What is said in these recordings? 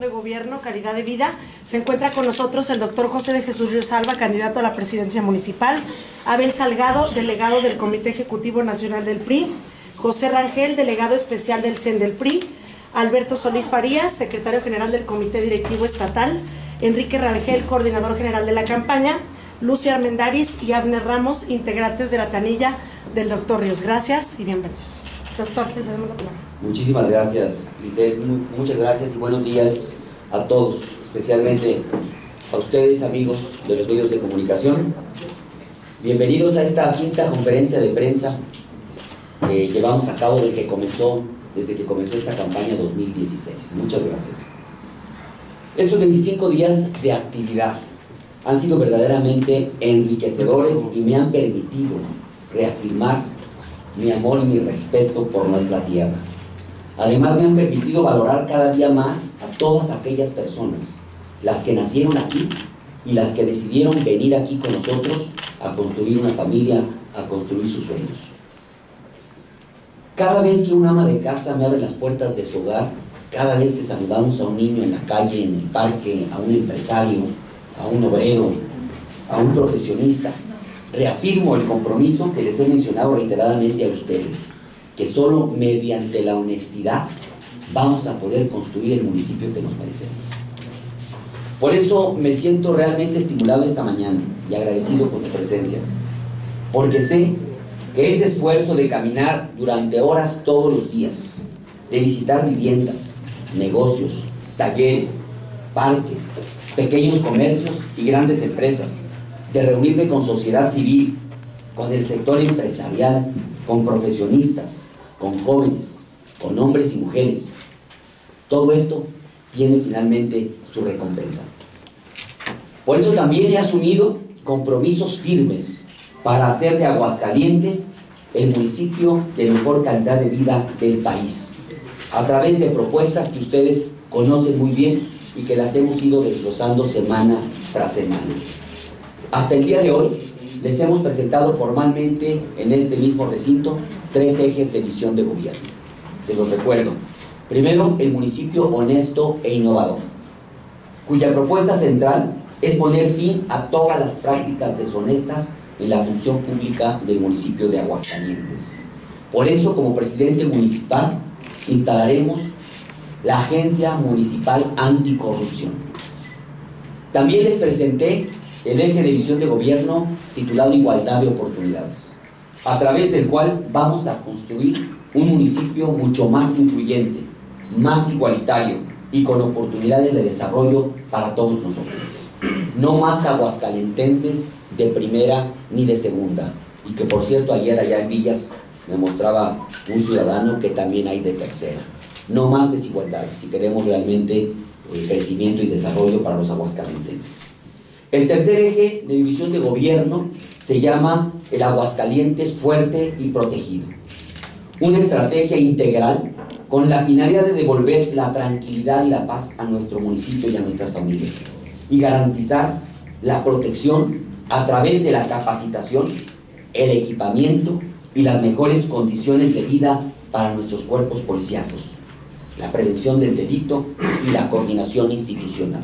de Gobierno, Calidad de Vida. Se encuentra con nosotros el doctor José de Jesús Riosalva, candidato a la presidencia municipal, Abel Salgado, delegado del Comité Ejecutivo Nacional del PRI, José Rangel, delegado especial del CEN del PRI, Alberto Solís Farías, secretario general del Comité Directivo Estatal, Enrique Rangel, coordinador general de la campaña, Lucia Armendáriz y Abner Ramos, integrantes de la planilla del doctor Ríos. Gracias y bienvenidos. Doctor, les damos la palabra. Muchísimas gracias, Lisset. Muchas gracias y buenos días a todos, especialmente a ustedes, amigos de los medios de comunicación. Bienvenidos a esta quinta conferencia de prensa que llevamos a cabo desde que comenzó esta campaña 2016. Muchas gracias. Estos 25 días de actividad han sido verdaderamente enriquecedores y me han permitido reafirmar mi amor y mi respeto por nuestra tierra. Además me han permitido valorar cada día más a todas aquellas personas, las que nacieron aquí y las que decidieron venir aquí con nosotros a construir una familia, a construir sus sueños. Cada vez que un ama de casa me abre las puertas de su hogar, cada vez que saludamos a un niño en la calle, en el parque, a un empresario, a un obrero, a un profesionista, reafirmo el compromiso que les he mencionado reiteradamente a ustedes, que solo mediante la honestidad vamos a poder construir el municipio que nos merecemos. Por eso me siento realmente estimulado esta mañana y agradecido por su presencia, porque sé que ese esfuerzo de caminar durante horas todos los días, de visitar viviendas, negocios, talleres, parques, pequeños comercios y grandes empresas, de reunirme con sociedad civil, con el sector empresarial, con profesionistas, con jóvenes, con hombres y mujeres. Todo esto tiene finalmente su recompensa. Por eso también he asumido compromisos firmes para hacer de Aguascalientes el municipio de mejor calidad de vida del país, a través de propuestas que ustedes conocen muy bien y que las hemos ido desglosando semana tras semana. Hasta el día de hoy les hemos presentado formalmente en este mismo recinto 3 ejes de visión de gobierno. Se los recuerdo. Primero, el municipio honesto e innovador, cuya propuesta central es poner fin a todas las prácticas deshonestas en la función pública del municipio de Aguascalientes. Por eso, como presidente municipal, instalaremos la Agencia Municipal Anticorrupción. También les presenté el eje de visión de gobierno titulado Igualdad de Oportunidades, a través del cual vamos a construir un municipio mucho más incluyente, más igualitario y con oportunidades de desarrollo para todos nosotros. No más aguascalentenses de primera ni de segunda. Y que, por cierto, ayer allá en Villas me mostraba un ciudadano que también hay de tercera. No más desigualdades si queremos realmente crecimiento y desarrollo para los aguascalentenses. El tercer eje de división de gobierno se llama el Aguascalientes fuerte y protegido. Una estrategia integral con la finalidad de devolver la tranquilidad y la paz a nuestro municipio y a nuestras familias y garantizar la protección a través de la capacitación, el equipamiento y las mejores condiciones de vida para nuestros cuerpos policíacos, la prevención del delito y la coordinación institucional.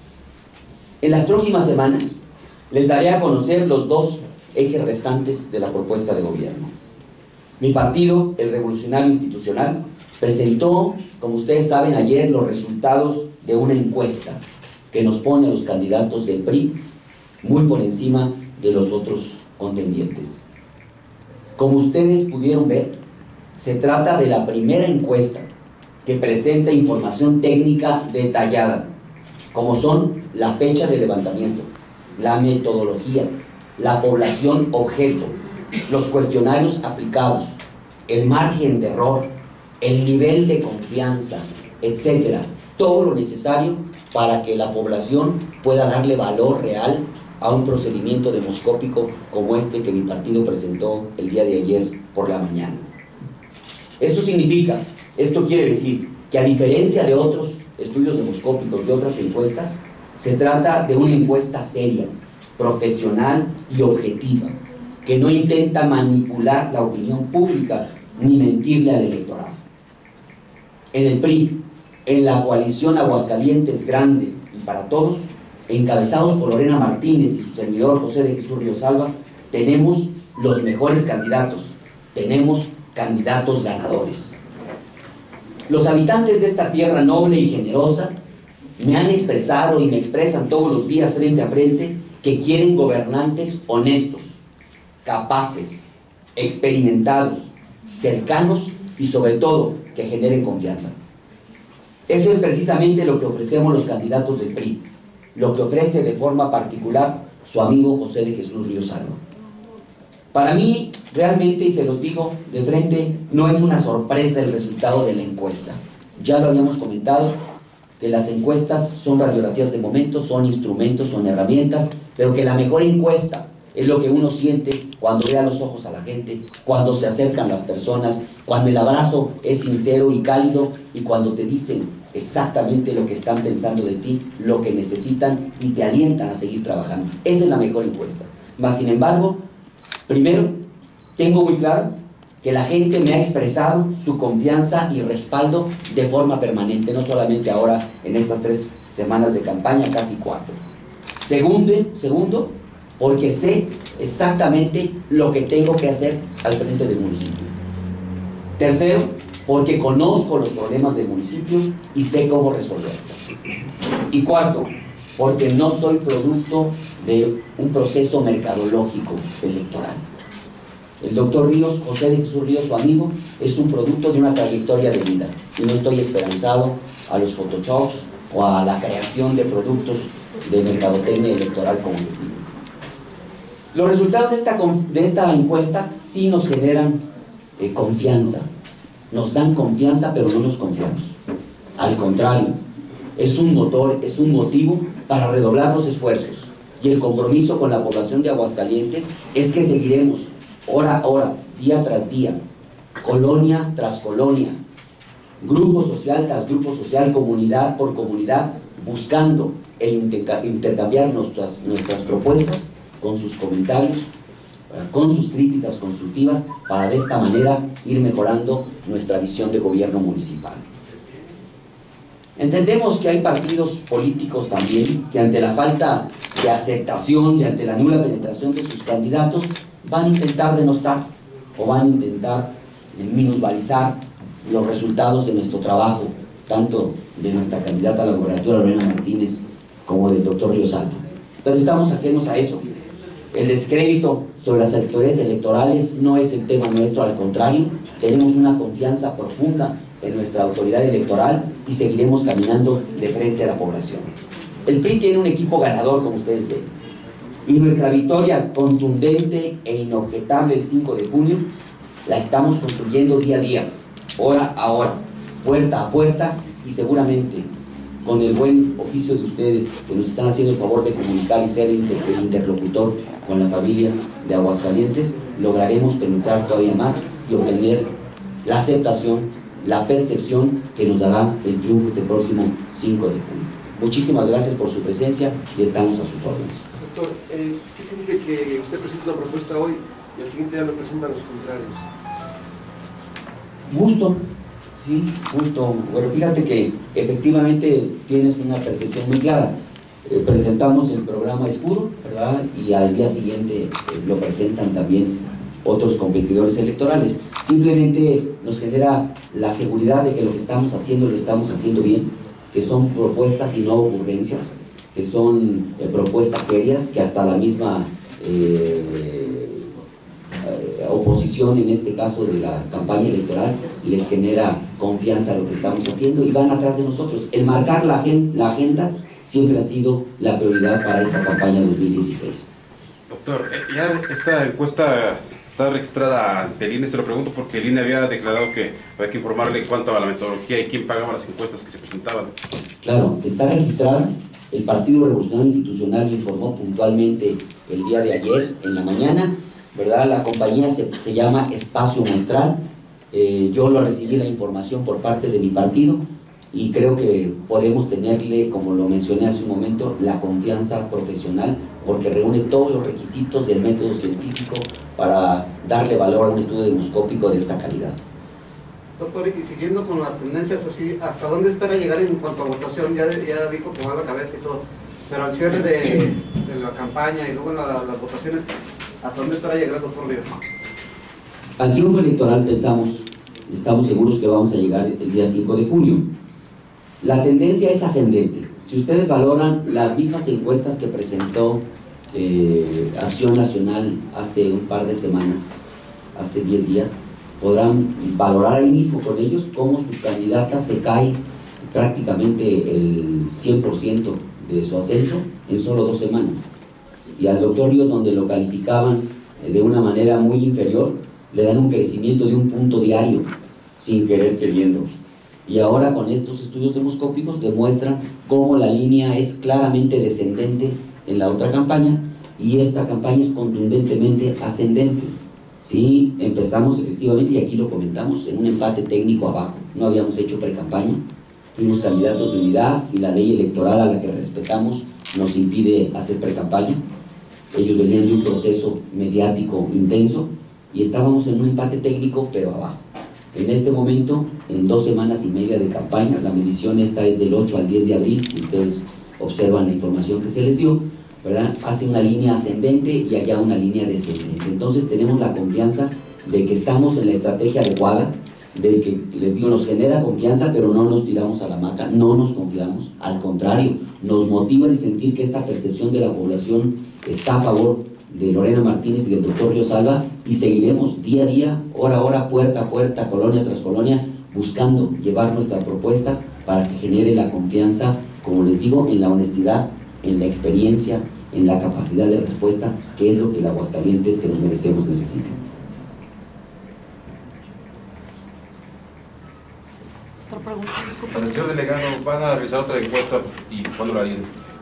En las próximas semanas les daré a conocer los 2 ejes restantes de la propuesta de gobierno. Mi partido, el Revolucionario Institucional, presentó, como ustedes saben, ayer los resultados de una encuesta que nos pone a los candidatos del PRI muy por encima de los otros contendientes. Como ustedes pudieron ver, se trata de la primera encuesta que presenta información técnica detallada, como son la fecha de levantamiento, la metodología, la población objeto, los cuestionarios aplicados, el margen de error, el nivel de confianza, etcétera. Todo lo necesario para que la población pueda darle valor real a un procedimiento demoscópico como este que mi partido presentó el día de ayer por la mañana. Esto quiere decir que, a diferencia de otros estudios demoscópicos, de otras encuestas, se trata de una encuesta seria, profesional y objetiva, que no intenta manipular la opinión pública ni mentirle al electorado. En el PRI en la coalición Aguascalientes Grande y para Todos, encabezados por Lorena Martínez y su servidor José de Jesús Ríos Alba, tenemos los mejores candidatos, tenemos candidatos ganadores. Los habitantes de esta tierra noble y generosa me han expresado y me expresan todos los días frente a frente que quieren gobernantes honestos, capaces, experimentados, cercanos y sobre todo que generen confianza. Eso es precisamente lo que ofrecemos los candidatos del PRI, lo que ofrece de forma particular su amigo José de Jesús Ríos Alba. Para mí, realmente, y se los digo de frente, no es una sorpresa el resultado de la encuesta. Ya lo habíamos comentado, que las encuestas son radiografías de momentos, son instrumentos, son herramientas, pero que la mejor encuesta es lo que uno siente cuando ve a los ojos a la gente, cuando se acercan las personas, cuando el abrazo es sincero y cálido y cuando te dicen exactamente lo que están pensando de ti, lo que necesitan y te alientan a seguir trabajando. Esa es la mejor encuesta. Mas, sin embargo, primero, tengo muy claro que la gente me ha expresado su confianza y respaldo de forma permanente, no solamente ahora en estas 3 semanas de campaña, casi 4. Segundo, porque sé exactamente lo que tengo que hacer al frente del municipio. Tercero, porque conozco los problemas del municipio y sé cómo resolverlos. Y cuarto, porque no soy producto de un proceso mercadológico electoral. El doctor Ríos, José de Jesús Ríos, su amigo, es un producto de una trayectoria de vida y no estoy esperanzado a los photoshops o a la creación de productos de mercadotecnia electoral como les digo. Los resultados de esta encuesta sí nos generan confianza, nos dan confianza, pero no nos confiamos. Al contrario, es un motor, es un motivo para redoblar los esfuerzos, y el compromiso con la población de Aguascalientes es que seguiremos hora a hora, día tras día, colonia tras colonia, grupo social tras grupo social, comunidad por comunidad, buscando el intercambiar nuestras propuestas con sus comentarios, con sus críticas constructivas, para de esta manera ir mejorando nuestra visión de gobierno municipal. Entendemos que hay partidos políticos también que ante la falta de aceptación y ante la nula penetración de sus candidatos van a intentar denostar o van a intentar minusvalizar los resultados de nuestro trabajo, tanto de nuestra candidata a la gobernatura Lorena Martínez como del doctor Ríos Alba. Pero estamos ajenos a eso. El descrédito sobre las actividades electorales no es el tema nuestro, al contrario, tenemos una confianza profunda en nuestra autoridad electoral y seguiremos caminando de frente a la población. El PRI tiene un equipo ganador, como ustedes ven, y nuestra victoria contundente e inobjetable el 5 de junio la estamos construyendo día a día, hora a hora, puerta a puerta, y seguramente con el buen oficio de ustedes que nos están haciendo el favor de comunicar y ser el interlocutor con la familia de Aguascalientes, lograremos penetrar todavía más y obtener la aceptación, la percepción que nos dará el triunfo este próximo 5 de junio. Muchísimas gracias por su presencia y estamos a sus órdenes. Doctor, ¿qué siente que usted presenta una propuesta hoy y al siguiente día lo presentan los contrarios? Gusto, sí, gusto. Bueno, fíjate que efectivamente tienes una percepción muy clara. Presentamos el programa Escudo, ¿verdad? Y al día siguiente lo presentan también otros competidores electorales. Simplemente nos genera la seguridad de que lo que estamos haciendo lo estamos haciendo bien, que son propuestas y no ocurrencias, que son propuestas serias, que hasta la misma oposición, en este caso de la campaña electoral, les genera confianza a lo que estamos haciendo y van atrás de nosotros. El marcar la agenda siempre ha sido la prioridad para esta campaña 2016. Doctor, ya esta encuesta está registrada ante el INE, se lo pregunto porque el INE había declarado que había que informarle en cuanto a la metodología y quién pagaba las encuestas que se presentaban. Claro, está registrada. El Partido Revolucionario Institucional informó puntualmente el día de ayer, en la mañana, ¿verdad? La compañía se llama Espacio Muestral. Yo lo recibí la información por parte de mi partido y creo que podemos tenerle, como lo mencioné hace un momento, la confianza profesional, porque reúne todos los requisitos del método científico para darle valor a un estudio demoscópico de esta calidad. Doctor, y siguiendo con las tendencias así, ¿hasta dónde espera llegar en cuanto a votación? Ya dijo que va a la cabeza y todo, pero al cierre de la campaña y luego en las votaciones, ¿hasta dónde espera llegar el doctor Ríos? Al triunfo electoral estamos seguros que vamos a llegar el día 5 de julio. La tendencia es ascendente. Si ustedes valoran las mismas encuestas que presentó Acción Nacional hace un par de semanas, hace 10 días, podrán valorar ahí mismo con ellos cómo su candidata se cae prácticamente el 100% de su ascenso en solo 2 semanas. Y al doctor Ríos, donde lo calificaban de una manera muy inferior, le dan un crecimiento de 1 punto diario, sin querer queriendo. Y ahora con estos estudios demoscópicos demuestran cómo la línea es claramente descendente en la otra campaña y esta campaña es contundentemente ascendente. Sí, empezamos efectivamente, y aquí lo comentamos, en un empate técnico abajo. No habíamos hecho pre-campaña, fuimos candidatos de unidad y la ley electoral, a la que respetamos, nos impide hacer pre-campaña. Ellos venían de un proceso mediático intenso y estábamos en un empate técnico, pero abajo. En este momento, en 2 semanas y media de campaña, la medición esta es del 8 al 10 de abril, si ustedes observan la información que se les dio, ¿verdad? Hace una línea ascendente y allá una línea descendente. Entonces tenemos la confianza de que estamos en la estrategia adecuada, de que, les digo, nos genera confianza, pero no nos tiramos a la hamaca, no nos confiamos, al contrario, nos motiva el sentir que esta percepción de la población está a favor de Lorena Martínez y del doctor Ríos Alba, y seguiremos día a día, hora a hora, puerta a puerta, colonia tras colonia, buscando llevar nuestras propuestas para que genere la confianza, como les digo, en la honestidad, en la experiencia, en la capacidad de respuesta, que es lo que el Aguascalientes que nos merecemos necesita. Otra pregunta. Señor delegado, ¿van a realizar otra encuesta y cuándo lo harían?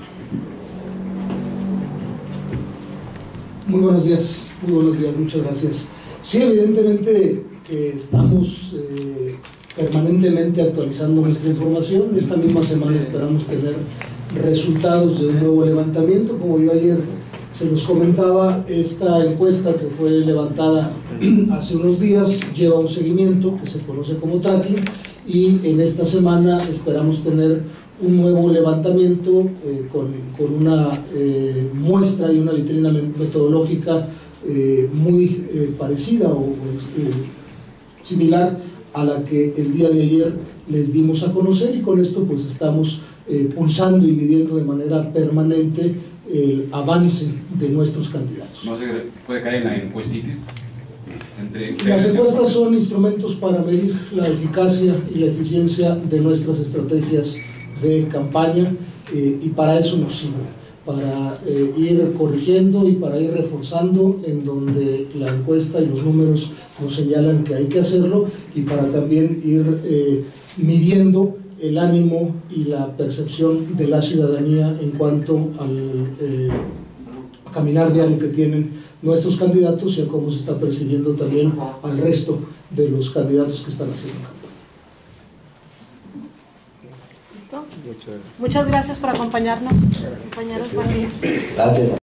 Muy buenos días, muchas gracias. Sí, evidentemente que estamos permanentemente actualizando nuestra información. Esta misma semana esperamos tener resultados de un nuevo levantamiento. Como yo ayer se los comentaba, esta encuesta que fue levantada hace unos días lleva un seguimiento que se conoce como tracking, y en esta semana esperamos tener un nuevo levantamiento con una muestra y una vitrina metodológica muy parecida o similar a la que el día de ayer les dimos a conocer, y con esto pues estamos pulsando y midiendo de manera permanente el avance de nuestros candidatos. ¿No se puede caer en la encuestitis? Las encuestas son instrumentos para medir la eficacia y la eficiencia de nuestras estrategias de campaña, y para eso nos sirve, para ir corrigiendo y para ir reforzando en donde la encuesta y los números nos señalan que hay que hacerlo, y para también ir midiendo el ánimo y la percepción de la ciudadanía en cuanto al caminar diario que tienen nuestros candidatos y a cómo se está percibiendo también al resto de los candidatos que están haciendo campaña. ¿Listo? Muchas gracias por acompañarnos, compañeros. Buen día. Gracias.